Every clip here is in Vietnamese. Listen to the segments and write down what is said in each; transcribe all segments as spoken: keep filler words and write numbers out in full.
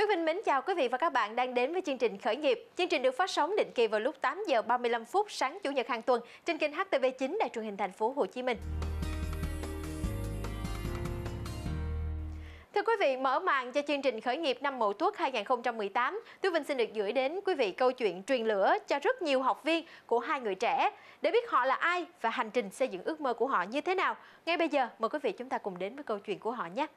Vinh mến chào quý vị và các bạn đang đến với chương trình Khởi nghiệp. Chương trình được phát sóng định kỳ vào lúc tám giờ ba mươi lăm phút sáng Chủ nhật hàng tuần trên kênh H T V chín Đài truyền hình thành phố Hồ Chí Minh. Thưa quý vị, mở màn cho chương trình Khởi nghiệp năm Mậu Tuất hai nghìn không trăm mười tám, Tú Vinh xin được gửi đến quý vị câu chuyện truyền lửa cho rất nhiều học viên của hai người trẻ để biết họ là ai và hành trình xây dựng ước mơ của họ như thế nào. Ngay bây giờ, mời quý vị chúng ta cùng đến với câu chuyện của họ nhé.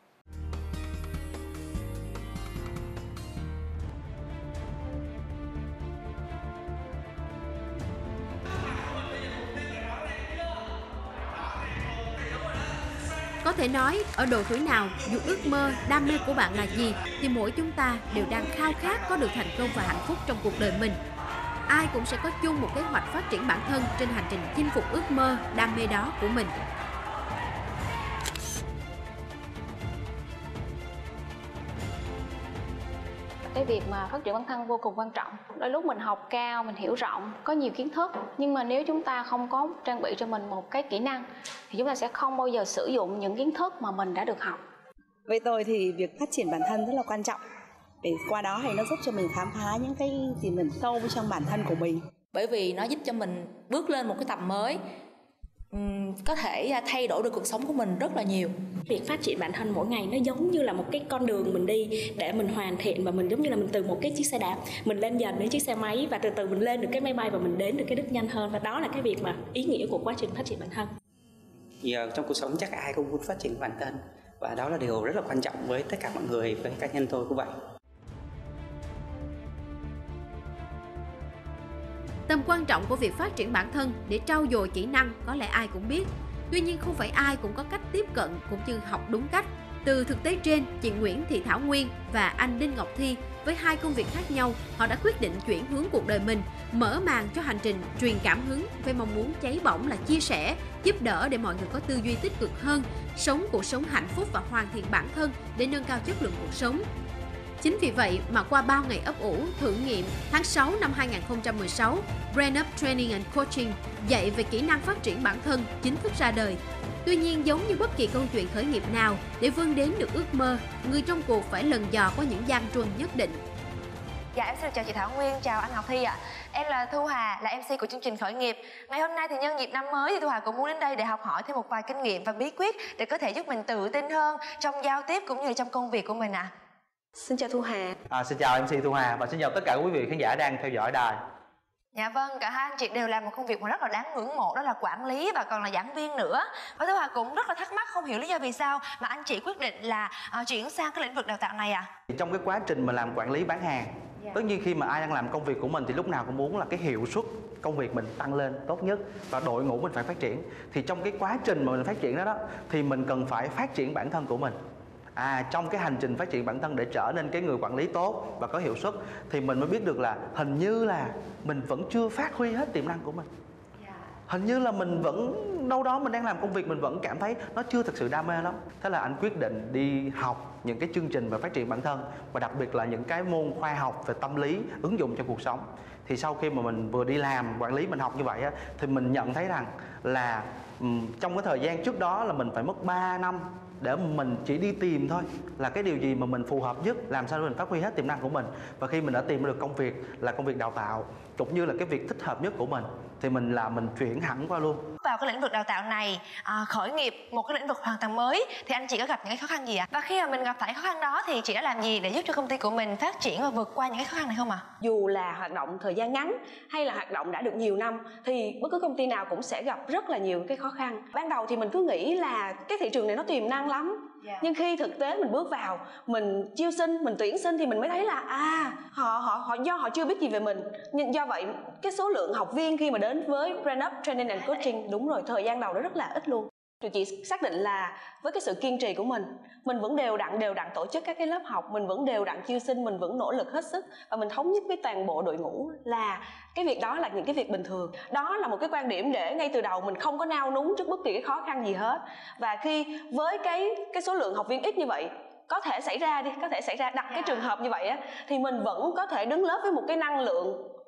Có thể nói, ở độ tuổi nào, dù ước mơ, đam mê của bạn là gì, thì mỗi chúng ta đều đang khao khát có được thành công và hạnh phúc trong cuộc đời mình. Ai cũng sẽ có chung một kế hoạch phát triển bản thân trên hành trình chinh phục ước mơ, đam mê đó của mình. Cái việc mà phát triển bản thân vô cùng quan trọng. Đôi lúc mình học cao, mình hiểu rộng, có nhiều kiến thức, nhưng mà nếu chúng ta không có trang bị cho mình một cái kỹ năng thì chúng ta sẽ không bao giờ sử dụng những kiến thức mà mình đã được học. Với tôi thì việc phát triển bản thân rất là quan trọng. Để qua đó thì nó giúp cho mình khám phá những cái gì mình sâu trong bản thân của mình. Bởi vì nó giúp cho mình bước lên một cái tầm mới, uhm, có thể thay đổi được cuộc sống của mình rất là nhiều. Việc phát triển bản thân mỗi ngày nó giống như là một cái con đường mình đi để mình hoàn thiện, và mình giống như là mình từ một cái chiếc xe đạp mình lên dần đến chiếc xe máy, và từ từ mình lên được cái máy bay và mình đến được cái đích nhanh hơn. Và đó là cái việc mà ý nghĩa của quá trình phát triển bản thân. Giờ trong cuộc sống chắc ai cũng muốn phát triển bản thân, và đó là điều rất là quan trọng với tất cả mọi người, với cá nhân tôi cũng vậy. Tầm quan trọng của việc phát triển bản thân để trau dồi kỹ năng có lẽ ai cũng biết. Tuy nhiên không phải ai cũng có cách tiếp cận cũng như học đúng cách. Từ thực tế trên, chị Nguyễn Thị Thảo Nguyên và anh Đinh Ngọc Thi với hai công việc khác nhau, họ đã quyết định chuyển hướng cuộc đời mình, mở màn cho hành trình truyền cảm hứng với mong muốn cháy bỏng là chia sẻ, giúp đỡ để mọi người có tư duy tích cực hơn, sống cuộc sống hạnh phúc và hoàn thiện bản thân để nâng cao chất lượng cuộc sống. Chính vì vậy mà qua bao ngày ấp ủ, thử nghiệm, tháng sáu năm hai nghìn không trăm mười sáu, Brain Up Training and Coaching dạy về kỹ năng phát triển bản thân chính thức ra đời. Tuy nhiên, giống như bất kỳ câu chuyện khởi nghiệp nào, để vươn đến được ước mơ, người trong cuộc phải lần dò có những gian truân nhất định. Dạ, em xin được chào chị Thảo Nguyên, chào anh Ngọc Thi ạ. À. Em là Thu Hà, là em xê của chương trình Khởi nghiệp. Ngày hôm nay thì nhân dịp năm mới thì Thu Hà cũng muốn đến đây để học hỏi thêm một vài kinh nghiệm và bí quyết để có thể giúp mình tự tin hơn trong giao tiếp cũng như trong công việc của mình ạ. À. Xin chào Thu Hà. À, xin chào em xê Thu Hà và xin chào tất cả quý vị khán giả đang theo dõi đài. Dạ vâng, cả hai anh chị đều làm một công việc mà rất là đáng ngưỡng mộ, đó là quản lý và còn là giảng viên nữa. Và Thu Hà cũng rất là thắc mắc, không hiểu lý do vì sao mà anh chị quyết định là uh, chuyển sang cái lĩnh vực đào tạo này ạ. À? Trong cái quá trình mà làm quản lý bán hàng, yeah. tất nhiên khi mà ai đang làm công việc của mình thì lúc nào cũng muốn là cái hiệu suất công việc mình tăng lên tốt nhất và đội ngũ mình phải phát triển. Thì trong cái quá trình mà mình phát triển đó đó thì mình cần phải phát triển bản thân của mình. À, trong cái hành trình phát triển bản thân để trở nên cái người quản lý tốt và có hiệu suất thì mình mới biết được là hình như là mình vẫn chưa phát huy hết tiềm năng của mình. Hình như là mình vẫn đâu đó mình đang làm công việc mình vẫn cảm thấy nó chưa thực sự đam mê lắm. Thế là anh quyết định đi học những cái chương trình về phát triển bản thân và đặc biệt là những cái môn khoa học về tâm lý ứng dụng trong cuộc sống. Thì sau khi mà mình vừa đi làm quản lý mình học như vậy á, thì mình nhận thấy rằng là um, trong cái thời gian trước đó là mình phải mất ba năm để mình chỉ đi tìm thôi là cái điều gì mà mình phù hợp nhất, làm sao để mình phát huy hết tiềm năng của mình. Và khi mình đã tìm được công việc là công việc đào tạo cũng như là cái việc thích hợp nhất của mình thì mình là mình chuyển hẳn qua luôn. Vào cái lĩnh vực đào tạo này, à, khởi nghiệp một cái lĩnh vực hoàn toàn mới thì anh chị có gặp những cái khó khăn gì ạ? À? Và khi mà mình gặp phải khó khăn đó thì chị đã làm gì để giúp cho công ty của mình phát triển và vượt qua những cái khó khăn này không ạ? À? Dù là hoạt động thời gian ngắn hay là hoạt động đã được nhiều năm thì bất cứ công ty nào cũng sẽ gặp rất là nhiều cái khó khăn. Ban đầu thì mình cứ nghĩ là cái thị trường này nó tiềm năng lắm. Yeah. Nhưng khi thực tế mình bước vào, mình chiêu sinh, mình tuyển sinh thì mình mới thấy là à họ họ họ do họ chưa biết gì về mình. Nhưng do vậy cái số lượng học viên khi mà đến với Brain Up Training and Coaching đúng rồi, thời gian đầu đó rất là ít luôn. Tụi chị xác định là với cái sự kiên trì của mình, mình vẫn đều đặn đều đặn tổ chức các cái lớp học, mình vẫn đều đặn chiêu sinh, mình vẫn nỗ lực hết sức và mình thống nhất với toàn bộ đội ngũ là cái việc đó là những cái việc bình thường. Đó là một cái quan điểm để ngay từ đầu mình không có nao núng trước bất kỳ cái khó khăn gì hết. Và khi với cái cái số lượng học viên ít như vậy, có thể xảy ra đi, có thể xảy ra đặt cái trường hợp như vậy á, thì mình vẫn có thể đứng lớp với một cái năng lượng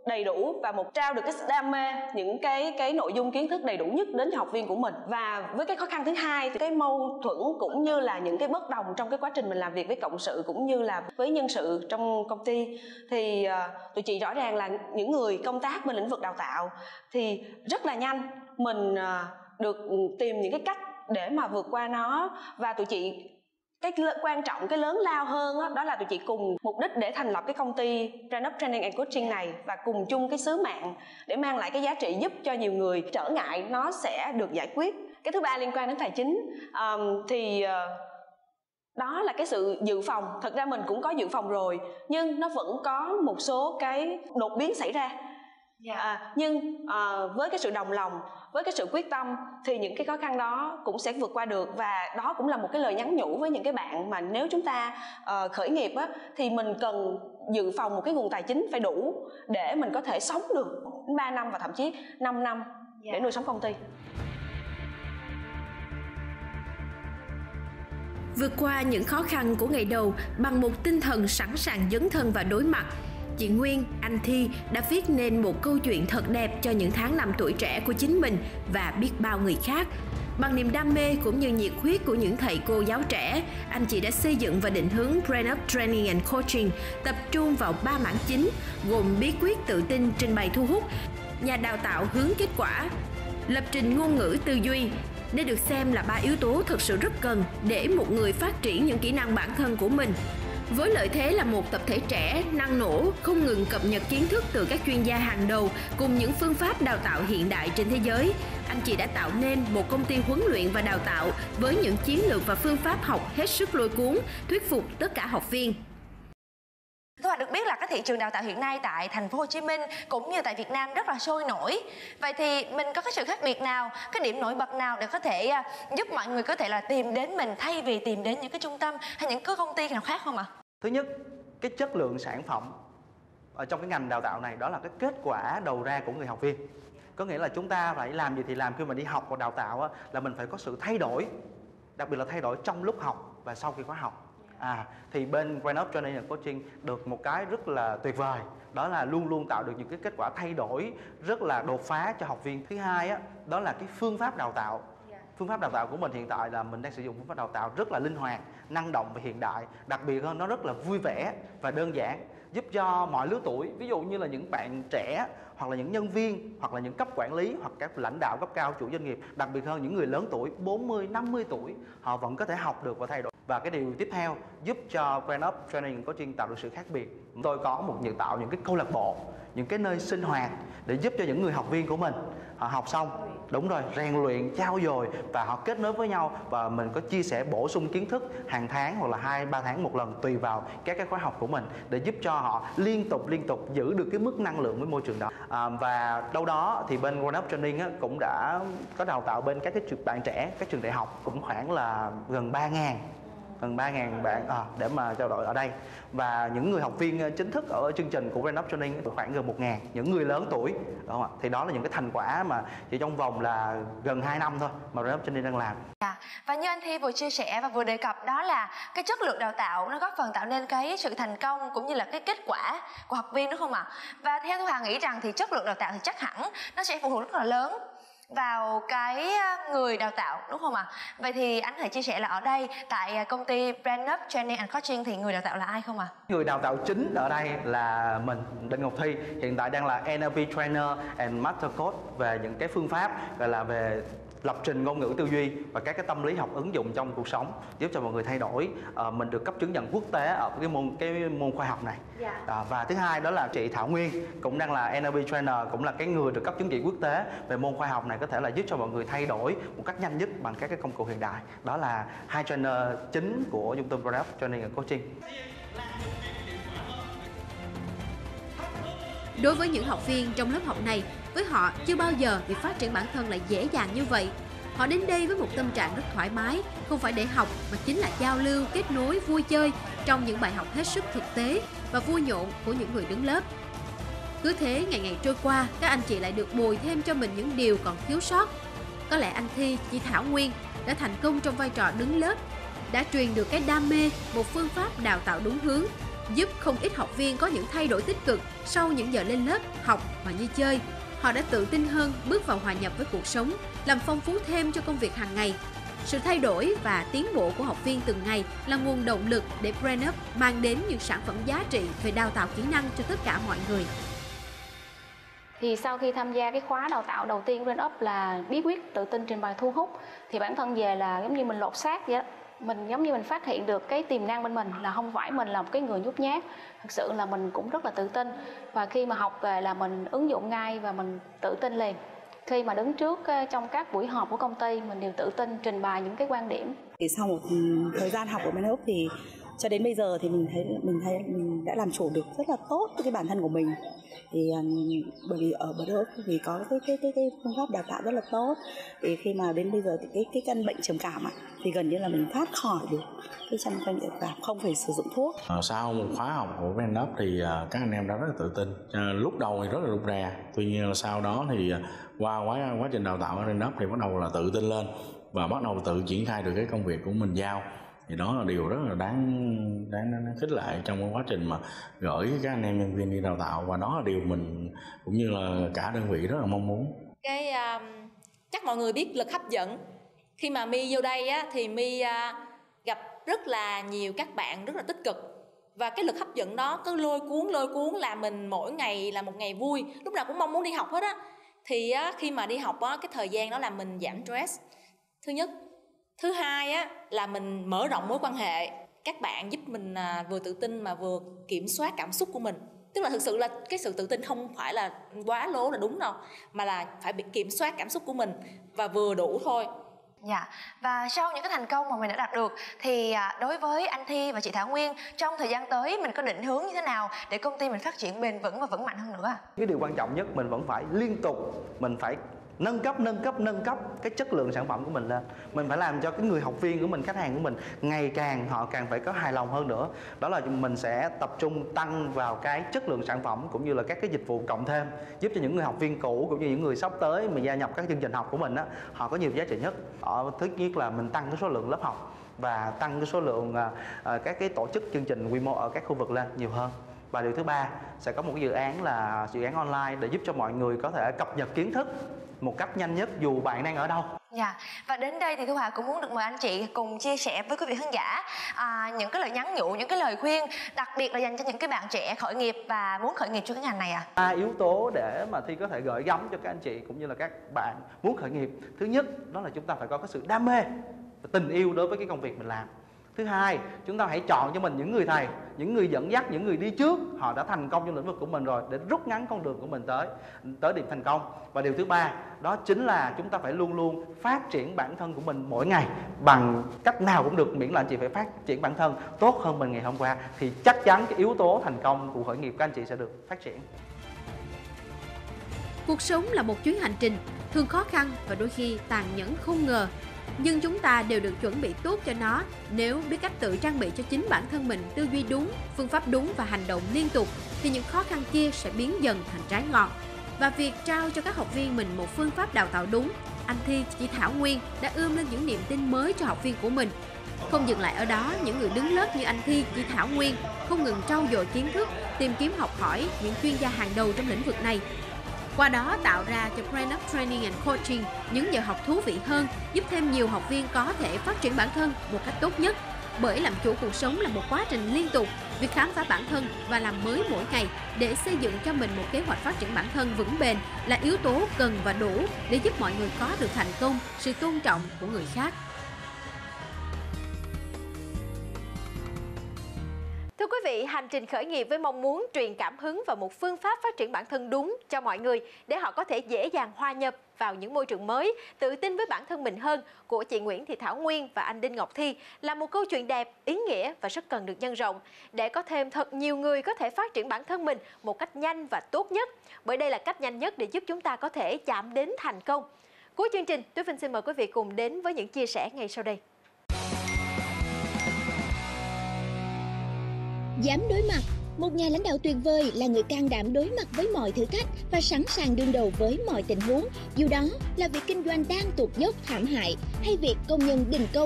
đầy đủ và một trao được cái đam mê, những cái cái nội dung kiến thức đầy đủ nhất đến cho học viên của mình. Và với cái khó khăn thứ hai thì cái mâu thuẫn cũng như là những cái bất đồng trong cái quá trình mình làm việc với cộng sự cũng như là với nhân sự trong công ty, thì uh, tụi chị rõ ràng là những người công tác bên lĩnh vực đào tạo thì rất là nhanh mình uh, được tìm những cái cách để mà vượt qua nó. Và tụi chị cái quan trọng, cái lớn lao hơn đó, đó là tụi chị cùng mục đích để thành lập cái công ty Brand Up Training and Coaching này, và cùng chung cái sứ mạng để mang lại cái giá trị giúp cho nhiều người, trở ngại nó sẽ được giải quyết. Cái thứ ba liên quan đến tài chính, um, thì uh, đó là cái sự dự phòng. Thật ra mình cũng có dự phòng rồi, nhưng nó vẫn có một số cái đột biến xảy ra. Yeah. À, nhưng à, với cái sự đồng lòng, với cái sự quyết tâm thì những cái khó khăn đó cũng sẽ vượt qua được. Và đó cũng là một cái lời nhắn nhủ với những cái bạn mà nếu chúng ta uh, khởi nghiệp á, thì mình cần dự phòng một cái nguồn tài chính phải đủ để mình có thể sống được ba năm và thậm chí năm năm để nuôi sống công ty. Vượt qua những khó khăn của ngày đầu bằng một tinh thần sẵn sàng dấn thân và đối mặt, chị Nguyên, anh Thi đã viết nên một câu chuyện thật đẹp cho những tháng năm tuổi trẻ của chính mình và biết bao người khác. Bằng niềm đam mê cũng như nhiệt huyết của những thầy cô giáo trẻ, anh chị đã xây dựng và định hướng Brand Up Training and Coaching tập trung vào ba mảng chính, gồm bí quyết tự tin trình bày thu hút, nhà đào tạo hướng kết quả, lập trình ngôn ngữ tư duy. Đây được xem là ba yếu tố thực sự rất cần để một người phát triển những kỹ năng bản thân của mình. Với lợi thế là một tập thể trẻ, năng nổ, không ngừng cập nhật kiến thức từ các chuyên gia hàng đầu cùng những phương pháp đào tạo hiện đại trên thế giới, anh chị đã tạo nên một công ty huấn luyện và đào tạo với những chiến lược và phương pháp học hết sức lôi cuốn, thuyết phục tất cả học viên. Thu Hà được biết là cái thị trường đào tạo hiện nay tại thành phố Hồ Chí Minh cũng như tại Việt Nam rất là sôi nổi. Vậy thì mình có cái sự khác biệt nào, cái điểm nổi bật nào để có thể giúp mọi người có thể là tìm đến mình thay vì tìm đến những cái trung tâm hay những cái công ty nào khác không ạ? Thứ nhất, cái chất lượng sản phẩm ở trong cái ngành đào tạo này đó là cái kết quả đầu ra của người học viên. Có nghĩa là chúng ta phải làm gì thì làm, khi mà đi học và đào tạo á, là mình phải có sự thay đổi, đặc biệt là thay đổi trong lúc học và sau khi khóa học. À, thì bên Brand Up Training and Coaching được một cái rất là tuyệt vời, đó là luôn luôn tạo được những cái kết quả thay đổi rất là đột phá cho học viên. Thứ hai á, đó là cái phương pháp đào tạo. Phương pháp đào tạo của mình hiện tại là mình đang sử dụng phương pháp đào tạo rất là linh hoạt, năng động và hiện đại. Đặc biệt hơn, nó rất là vui vẻ và đơn giản, giúp cho mọi lứa tuổi. Ví dụ như là những bạn trẻ, hoặc là những nhân viên, hoặc là những cấp quản lý, hoặc các lãnh đạo cấp cao, chủ doanh nghiệp. Đặc biệt hơn những người lớn tuổi, bốn mươi, năm mươi tuổi, họ vẫn có thể học được và thay đổi. Và cái điều tiếp theo giúp cho Brand Up Training and Coaching tạo được sự khác biệt, tôi có một những tạo những cái câu lạc bộ, những cái nơi sinh hoạt để giúp cho những người học viên của mình họ học xong, đúng rồi, rèn luyện, trau dồi và họ kết nối với nhau, và mình có chia sẻ bổ sung kiến thức hàng tháng hoặc là hai ba tháng một lần tùy vào các cái khóa học của mình, để giúp cho họ liên tục liên tục giữ được cái mức năng lượng với môi trường đó. À, và đâu đó thì bên Brand Up Training á, cũng đã có đào tạo bên các cái bạn trẻ, các trường đại học cũng khoảng là gần ba ngàn gần ba ngàn bạn à, để mà trao đổi ở đây. Và những người học viên chính thức ở chương trình của Brand Up Training khoảng gần một ngàn, những người lớn tuổi, đúng không ạ? Thì đó là những cái thành quả mà chỉ trong vòng là gần hai năm thôi mà Brand Up Training đang làm. À, và như anh Thi vừa chia sẻ và vừa đề cập, đó là cái chất lượng đào tạo nó góp phần tạo nên cái sự thành công cũng như là cái kết quả của học viên, đúng không ạ? Và theo Thu Hà nghĩ rằng thì chất lượng đào tạo thì chắc hẳn nó sẽ phụ thuộc rất là lớn vào cái người đào tạo, đúng không ạ? Vậy thì anh hãy chia sẻ là ở đây tại công ty Brand Up Training and Coaching thì người đào tạo là ai không ạ? Người đào tạo chính ở đây là mình, Đinh Ngọc Thi, hiện tại đang là en lờ pê Trainer and Master Coach về những cái phương pháp gọi là về lập trình ngôn ngữ tư duy và các cái tâm lý học ứng dụng trong cuộc sống, giúp cho mọi người thay đổi. À, mình được cấp chứng nhận quốc tế ở cái môn cái môn khoa học này. Yeah. À, và thứ hai đó là chị Thảo Nguyên cũng đang là en lờ pê Trainer, cũng là cái người được cấp chứng chỉ quốc tế về môn khoa học này, có thể là giúp cho mọi người thay đổi một cách nhanh nhất bằng các cái công cụ hiện đại. Đó là hai trainer chính của trung tâm Brand Up Training and Coaching. Đối với những học viên trong lớp học này, với họ chưa bao giờ việc phát triển bản thân lại dễ dàng như vậy. Họ đến đây với một tâm trạng rất thoải mái, không phải để học mà chính là giao lưu, kết nối, vui chơi trong những bài học hết sức thực tế và vui nhộn của những người đứng lớp. Cứ thế ngày ngày trôi qua, các anh chị lại được bồi thêm cho mình những điều còn thiếu sót. Có lẽ anh Thi, chị Thảo Nguyên đã thành công trong vai trò đứng lớp, đã truyền được cái đam mê, một phương pháp đào tạo đúng hướng, giúp không ít học viên có những thay đổi tích cực sau những giờ lên lớp học mà như chơi. Họ đã tự tin hơn bước vào hòa nhập với cuộc sống, làm phong phú thêm cho công việc hàng ngày. Sự thay đổi và tiến bộ của học viên từng ngày là nguồn động lực để BrainUp mang đến những sản phẩm giá trị về đào tạo kỹ năng cho tất cả mọi người. Thì sau khi tham gia cái khóa đào tạo đầu tiên của BrainUp là bí quyết tự tin trình bày thu hút, thì bản thân về là giống như mình lột xác vậy đó. Mình giống như mình phát hiện được cái tiềm năng bên mình, là không phải mình là một cái người nhút nhát, thực sự là mình cũng rất là tự tin. Và khi mà học về là mình ứng dụng ngay và mình tự tin liền. Khi mà đứng trước trong các buổi họp của công ty, mình đều tự tin trình bày những cái quan điểm. Thì sau một thời gian học ở BrainUp thì cho đến bây giờ thì mình thấy mình thấy mình đã làm chủ được rất là tốt cái bản thân của mình. Thì um, bởi vì ở BrainUp thì có cái cái cái cái phương pháp đào tạo rất là tốt. Thì khi mà đến bây giờ thì cái cái căn bệnh trầm cảm ạ, thì gần như là mình thoát khỏi được cái căn bệnh trầm cảm, không phải sử dụng thuốc. À, sau một khóa học của BrainUp thì uh, các anh em đã rất là tự tin. À, lúc đầu thì rất là rụt rè, tuy nhiên là sau đó thì uh, qua quá quá trình đào tạo ở BrainUp thì bắt đầu là tự tin lên và bắt đầu tự triển khai được cái công việc của mình giao. Thì đó là điều rất là đáng đáng, đáng khích lệ trong cái quá trình mà gửi các anh em nhân viên đi đào tạo, và đó là điều mình cũng như là cả đơn vị rất là mong muốn. Cái uh, chắc mọi người biết lực hấp dẫn. Khi mà My vô đây á, thì My uh, gặp rất là nhiều các bạn rất là tích cực, và cái lực hấp dẫn đó cứ lôi cuốn lôi cuốn là mình mỗi ngày là một ngày vui, lúc nào cũng mong muốn đi học hết á. Thì á, khi mà đi học á, cái thời gian đó làm mình giảm stress, thứ nhất. Thứ hai á, là mình mở rộng mối quan hệ. Các bạn giúp mình à, vừa tự tin mà vừa kiểm soát cảm xúc của mình. Tức là thực sự là cái sự tự tin không phải là quá lố là đúng đâu, mà là phải bị kiểm soát cảm xúc của mình và vừa đủ thôi. Dạ, và sau những cái thành công mà mình đã đạt được thì đối với anh Thi và chị Thảo Nguyên, trong thời gian tới mình có định hướng như thế nào để công ty mình phát triển bền vững và vững mạnh hơn nữa? Cái điều quan trọng nhất mình vẫn phải liên tục, mình phải nâng cấp, nâng cấp, nâng cấp cái chất lượng sản phẩm của mình lên. Mình phải làm cho cái người học viên của mình, khách hàng của mình ngày càng họ càng phải có hài lòng hơn nữa. Đó là mình sẽ tập trung tăng vào cái chất lượng sản phẩm cũng như là các cái dịch vụ cộng thêm, giúp cho những người học viên cũ cũng như những người sắp tới mình gia nhập các chương trình học của mình á, họ có nhiều giá trị nhất. Ở thứ nhất là mình tăng cái số lượng lớp học và tăng cái số lượng uh, các cái tổ chức chương trình quy mô ở các khu vực lên nhiều hơn. Và điều thứ ba sẽ có một cái dự án là dự án online để giúp cho mọi người có thể cập nhật kiến thức một cách nhanh nhất dù bạn đang ở đâu. Dạ, và đến đây thì Thu Hà cũng muốn được mời anh chị cùng chia sẻ với quý vị khán giả à, những cái lời nhắn nhủ, những cái lời khuyên đặc biệt là dành cho những cái bạn trẻ khởi nghiệp và muốn khởi nghiệp trong cái ngành này ạ. Ba yếu tố để mà Thi có thể gửi gắm cho các anh chị cũng như là các bạn muốn khởi nghiệp. Thứ nhất đó là chúng ta phải có cái sự đam mê và tình yêu đối với cái công việc mình làm. Thứ hai, chúng ta hãy chọn cho mình những người thầy, những người dẫn dắt, những người đi trước, họ đã thành công trong lĩnh vực của mình rồi để rút ngắn con đường của mình tới tới điểm thành công. Và điều thứ ba, đó chính là chúng ta phải luôn luôn phát triển bản thân của mình mỗi ngày bằng cách nào cũng được, miễn là anh chị phải phát triển bản thân tốt hơn mình ngày hôm qua, thì chắc chắn cái yếu tố thành công của khởi nghiệp các anh chị sẽ được phát triển. Cuộc sống là một chuyến hành trình, thường khó khăn và đôi khi tàn nhẫn không ngờ. Nhưng chúng ta đều được chuẩn bị tốt cho nó nếu biết cách tự trang bị cho chính bản thân mình tư duy đúng, phương pháp đúng và hành động liên tục, thì những khó khăn kia sẽ biến dần thành trái ngọt. Và việc trao cho các học viên mình một phương pháp đào tạo đúng, anh Thi, chị Thảo Nguyên đã ươm lên những niềm tin mới cho học viên của mình. Không dừng lại ở đó, những người đứng lớp như anh Thi, chị Thảo Nguyên không ngừng trau dồi kiến thức, tìm kiếm học hỏi những chuyên gia hàng đầu trong lĩnh vực này. Qua đó tạo ra cho BrainUp Training and Coaching những giờ học thú vị hơn, giúp thêm nhiều học viên có thể phát triển bản thân một cách tốt nhất. Bởi làm chủ cuộc sống là một quá trình liên tục, việc khám phá bản thân và làm mới mỗi ngày để xây dựng cho mình một kế hoạch phát triển bản thân vững bền là yếu tố cần và đủ để giúp mọi người có được thành công, sự tôn trọng của người khác. Thưa quý vị, hành trình khởi nghiệp với mong muốn truyền cảm hứng và một phương pháp phát triển bản thân đúng cho mọi người để họ có thể dễ dàng hòa nhập vào những môi trường mới, tự tin với bản thân mình hơn của chị Nguyễn Thị Thảo Nguyên và anh Đinh Ngọc Thi là một câu chuyện đẹp, ý nghĩa và rất cần được nhân rộng để có thêm thật nhiều người có thể phát triển bản thân mình một cách nhanh và tốt nhất, bởi đây là cách nhanh nhất để giúp chúng ta có thể chạm đến thành công. Cuối chương trình, Tuyết Vinh xin mời quý vị cùng đến với những chia sẻ ngay sau đây. Dám đối mặt. Một nhà lãnh đạo tuyệt vời là người can đảm đối mặt với mọi thử thách và sẵn sàng đương đầu với mọi tình huống, dù đó là việc kinh doanh đang tụt dốc thảm hại hay việc công nhân đình công.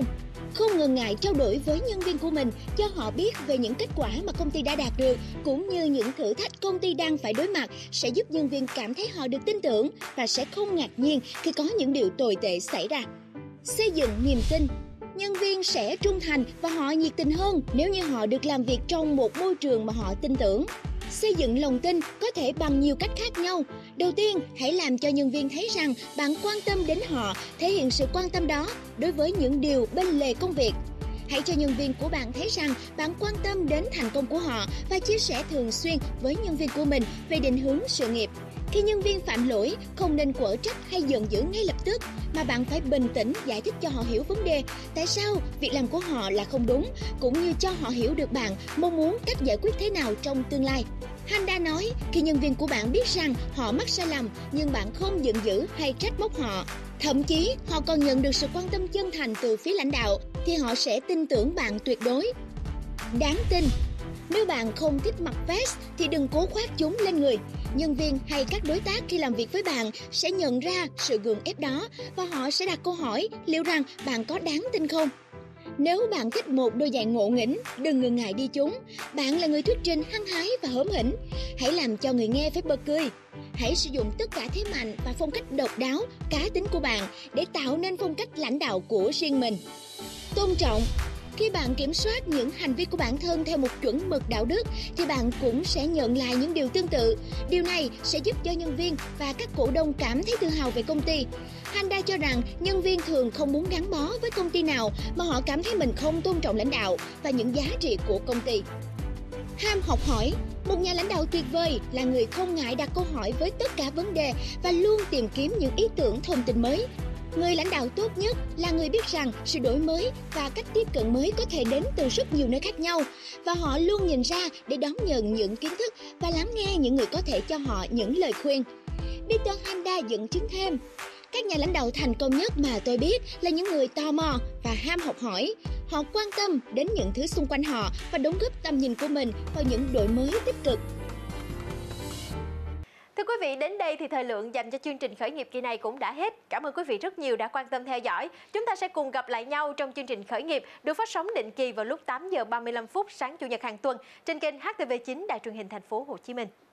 Không ngần ngại trao đổi với nhân viên của mình cho họ biết về những kết quả mà công ty đã đạt được, cũng như những thử thách công ty đang phải đối mặt, sẽ giúp nhân viên cảm thấy họ được tin tưởng và sẽ không ngạc nhiên khi có những điều tồi tệ xảy ra. Xây dựng niềm tin. Nhân viên sẽ trung thành và họ nhiệt tình hơn nếu như họ được làm việc trong một môi trường mà họ tin tưởng. Xây dựng lòng tin có thể bằng nhiều cách khác nhau. Đầu tiên, hãy làm cho nhân viên thấy rằng bạn quan tâm đến họ, thể hiện sự quan tâm đó đối với những điều bên lề công việc. Hãy cho nhân viên của bạn thấy rằng bạn quan tâm đến thành công của họ và chia sẻ thường xuyên với nhân viên của mình về định hướng sự nghiệp. Khi nhân viên phạm lỗi, không nên quở trách hay giận dữ ngay lập tức, mà bạn phải bình tĩnh giải thích cho họ hiểu vấn đề, tại sao việc làm của họ là không đúng, cũng như cho họ hiểu được bạn mong muốn cách giải quyết thế nào trong tương lai. Handa nói, khi nhân viên của bạn biết rằng họ mắc sai lầm nhưng bạn không giận dữ hay trách móc họ, thậm chí họ còn nhận được sự quan tâm chân thành từ phía lãnh đạo, thì họ sẽ tin tưởng bạn tuyệt đối. Đáng tin. Nếu bạn không thích mặc vest thì đừng cố khoác chúng lên người. Nhân viên hay các đối tác khi làm việc với bạn sẽ nhận ra sự gượng ép đó và họ sẽ đặt câu hỏi liệu rằng bạn có đáng tin không. Nếu bạn thích một đôi giày ngộ nghĩnh, đừng ngần ngại đi chúng. Bạn là người thuyết trình hăng hái và hớm hỉnh. Hãy làm cho người nghe phải bật cười. Hãy sử dụng tất cả thế mạnh và phong cách độc đáo, cá tính của bạn để tạo nên phong cách lãnh đạo của riêng mình. Tôn trọng. Khi bạn kiểm soát những hành vi của bản thân theo một chuẩn mực đạo đức, thì bạn cũng sẽ nhận lại những điều tương tự. Điều này sẽ giúp cho nhân viên và các cổ đông cảm thấy tự hào về công ty. Handa cho rằng nhân viên thường không muốn gắn bó với công ty nào mà họ cảm thấy mình không tôn trọng lãnh đạo và những giá trị của công ty. Ham học hỏi. Một nhà lãnh đạo tuyệt vời là người không ngại đặt câu hỏi với tất cả vấn đề và luôn tìm kiếm những ý tưởng thông tin mới. Người lãnh đạo tốt nhất là người biết rằng sự đổi mới và cách tiếp cận mới có thể đến từ rất nhiều nơi khác nhau, và họ luôn nhìn ra để đón nhận những kiến thức và lắng nghe những người có thể cho họ những lời khuyên. Peter Handa dẫn chứng thêm, các nhà lãnh đạo thành công nhất mà tôi biết là những người tò mò và ham học hỏi. Họ quan tâm đến những thứ xung quanh họ và đóng góp tầm nhìn của mình vào những đổi mới tích cực. Thưa quý vị, đến đây thì thời lượng dành cho chương trình khởi nghiệp kỳ này cũng đã hết. Cảm ơn quý vị rất nhiều đã quan tâm theo dõi. Chúng ta sẽ cùng gặp lại nhau trong chương trình khởi nghiệp được phát sóng định kỳ vào lúc tám giờ ba mươi lăm phút sáng Chủ nhật hàng tuần trên kênh H T V chín Đài truyền hình Thành phố Hồ Chí Minh.